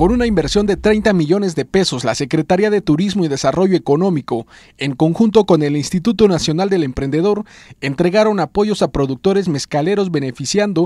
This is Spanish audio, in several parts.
Con una inversión de 30 millones de pesos, la Secretaría de Turismo y Desarrollo Económico, en conjunto con el Instituto Nacional del Emprendedor, entregaron apoyos a productores mezcaleros beneficiando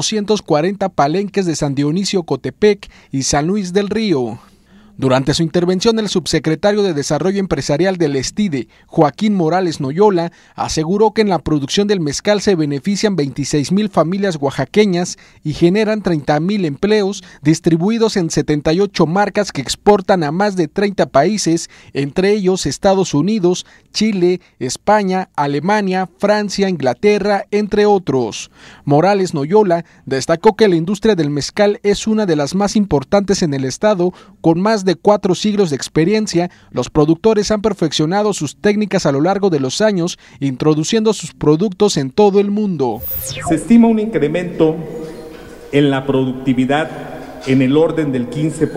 240 palenques de San Dionisio Cotepec y San Luis del Río. Durante su intervención, el subsecretario de Desarrollo Empresarial del STIDE, Joaquín Morales Noyola, aseguró que en la producción del mezcal se benefician 26,000 familias oaxaqueñas y generan 30,000 empleos distribuidos en 78 marcas que exportan a más de 30 países, entre ellos Estados Unidos, Chile, España, Alemania, Francia, Inglaterra, entre otros. Morales Noyola destacó que la industria del mezcal es una de las más importantes en el estado, con más de 4 siglos de experiencia. Los productores han perfeccionado sus técnicas a lo largo de los años, introduciendo sus productos en todo el mundo. Se estima un incremento en la productividad en el orden del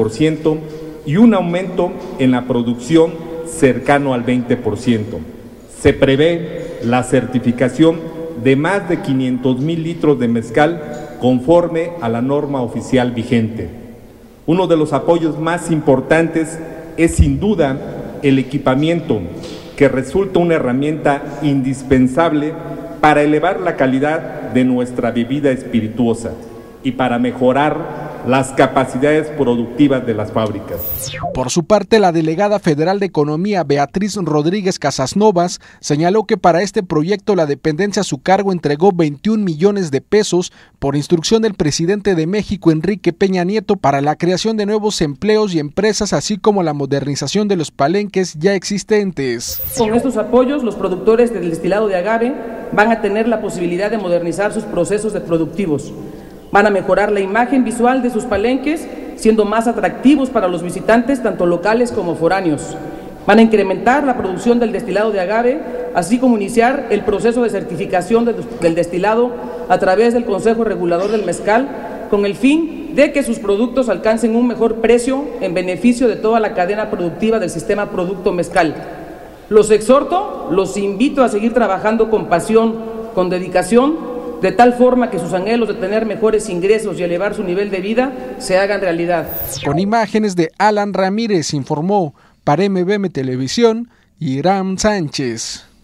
15% y un aumento en la producción cercano al 20%. Se prevé la certificación de más de 500,000 litros de mezcal conforme a la norma oficial vigente. Uno de los apoyos más importantes es sin duda el equipamiento, que resulta una herramienta indispensable para elevar la calidad de nuestra bebida espirituosa y para mejorar las capacidades productivas de las fábricas. Por su parte, la delegada federal de Economía, Beatriz Rodríguez Casasnovas, señaló que para este proyecto la dependencia a su cargo entregó 21 millones de pesos por instrucción del presidente de México, Enrique Peña Nieto, para la creación de nuevos empleos y empresas, así como la modernización de los palenques ya existentes. Con estos apoyos, los productores del destilado de agave van a tener la posibilidad de modernizar sus procesos productivos. Van a mejorar la imagen visual de sus palenques, siendo más atractivos para los visitantes, tanto locales como foráneos. Van a incrementar la producción del destilado de agave, así como iniciar el proceso de certificación del destilado a través del Consejo Regulador del Mezcal, con el fin de que sus productos alcancen un mejor precio en beneficio de toda la cadena productiva del sistema Producto Mezcal. Los exhorto, los invito a seguir trabajando con pasión, con dedicación, de tal forma que sus anhelos de tener mejores ingresos y elevar su nivel de vida se hagan realidad. Con imágenes de Alan Ramírez, informó para MBM Televisión, Hiram Sánchez.